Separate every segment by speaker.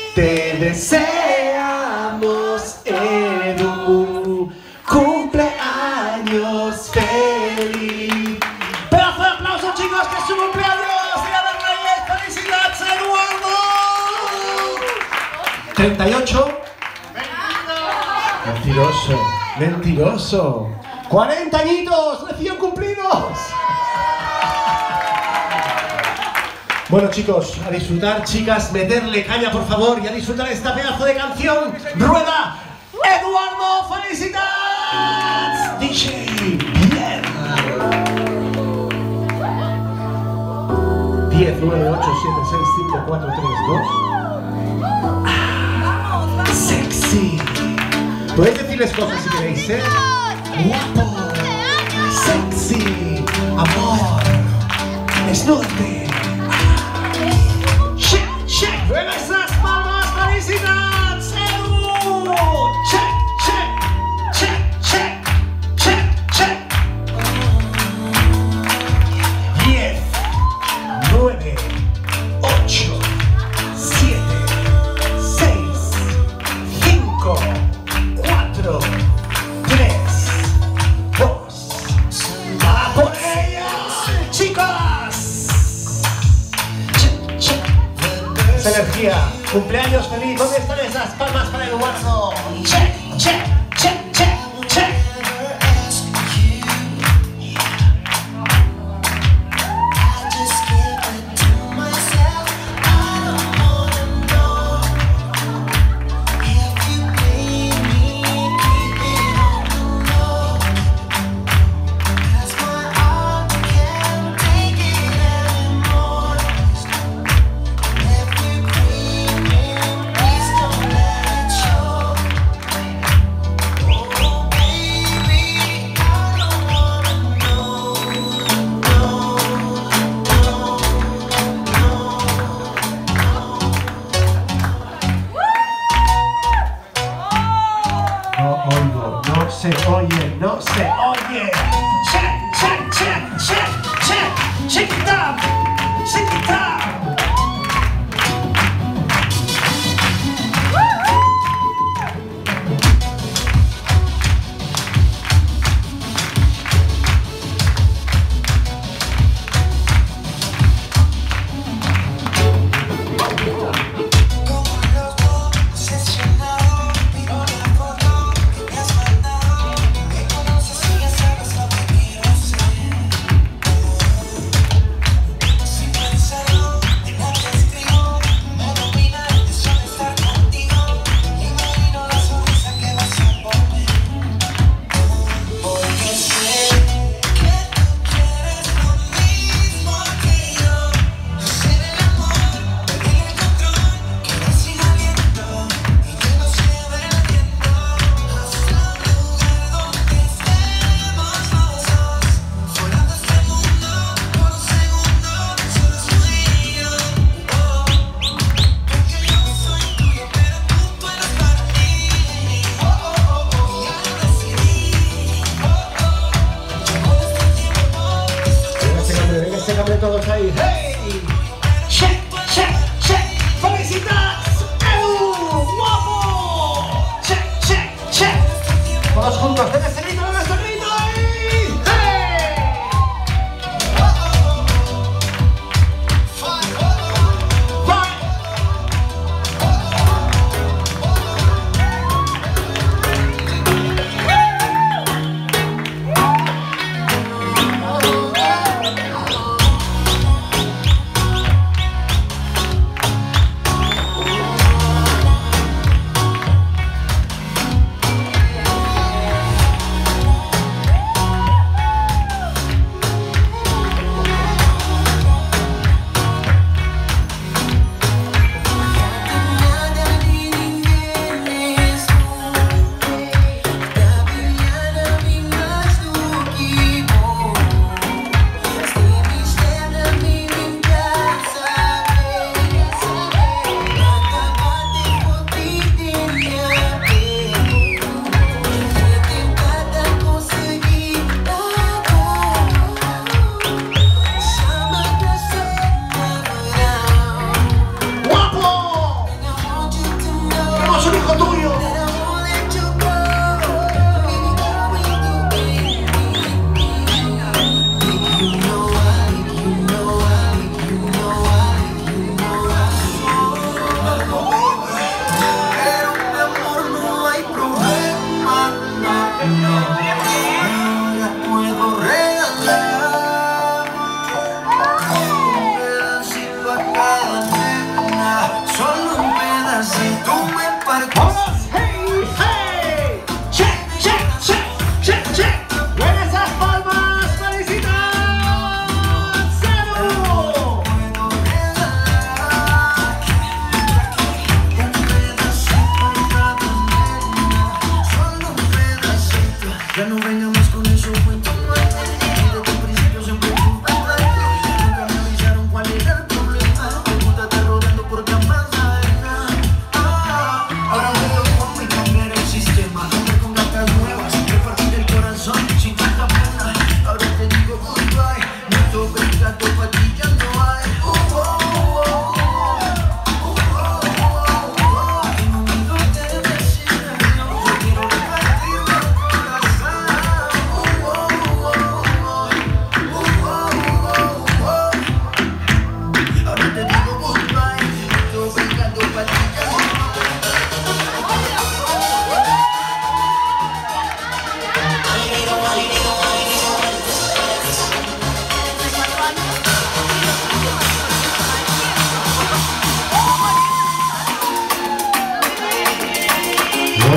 Speaker 1: Te deseamos, Edu, cumpleaños feliz. ¡Pedazo de aplausos, chicos, que es su cumpleaños! ¡Día de Reyes! ¡Felicidades, Eduardo! 38. Mentiroso, mentiroso. 40 añitos recién cumplidos. Bueno, chicos, a disfrutar, chicas, meterle caña, por favor, y a disfrutar esta pedazo de canción. ¡Rueda! ¡Eduardo, felicidades! DJ, bien. 10, 9, 8, 7, 6, 5, 4, 3, 2. ¡Sexy! Podéis decirles cosas si queréis, ¿eh? ¡Guapo! ¡Sexy! ¡Amor! ¡Desnúdate! ¡Ruega esas palmas! ¡Felicidades, Edu! ¡Check, check! ¡Check, check! ¡Check, check! 10, 9, 8, 7, 6, 5, 4, 3, 2. ¡Va por ellas, chicas! Esa energía. Cumpleaños feliz. ¿Dónde están esas palmas para Eduardo? Check, check, check, check, check. No se oye, no se oye. Check, check, check, check, check. Shake it up, shake it up.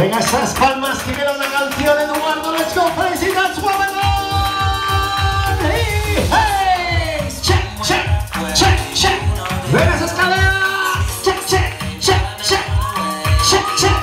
Speaker 1: Venga, esas palmas que queda una canción, Eduardo, let's go, felicidades, woman! Hey, check, check, check, check. Venga, esa escalera, check, check, check, check, check, check.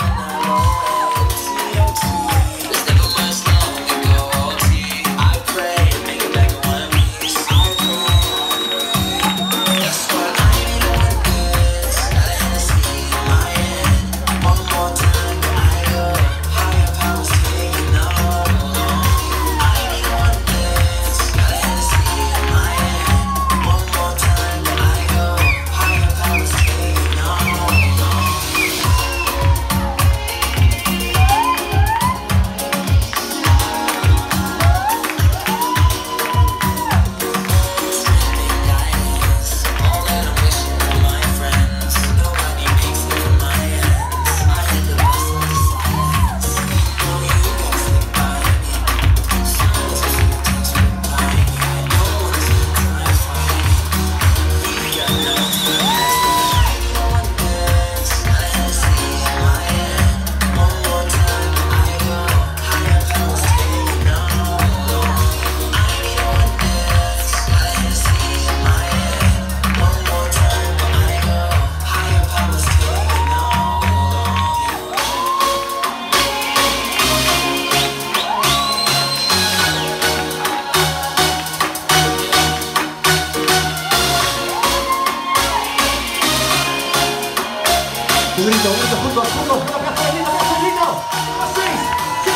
Speaker 1: Un grito, juntos, juntos, una plaza de grito, vamos un grito. 6, 7.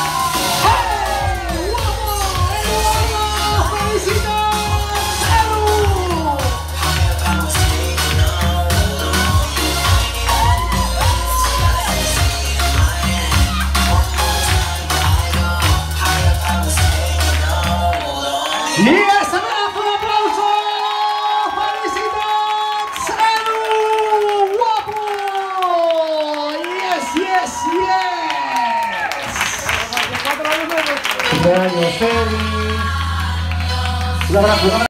Speaker 1: ¡Hey! ¡Vamos! ¡Eduardo! ¡Felicitaciones! ¡Edu! ¡Y esa vez un aplauso! ¡Felicidades, Edu! ¡Guapo! ¡Yes, yes, yes! ¡Cumpleaños, Feli! Un abrazo.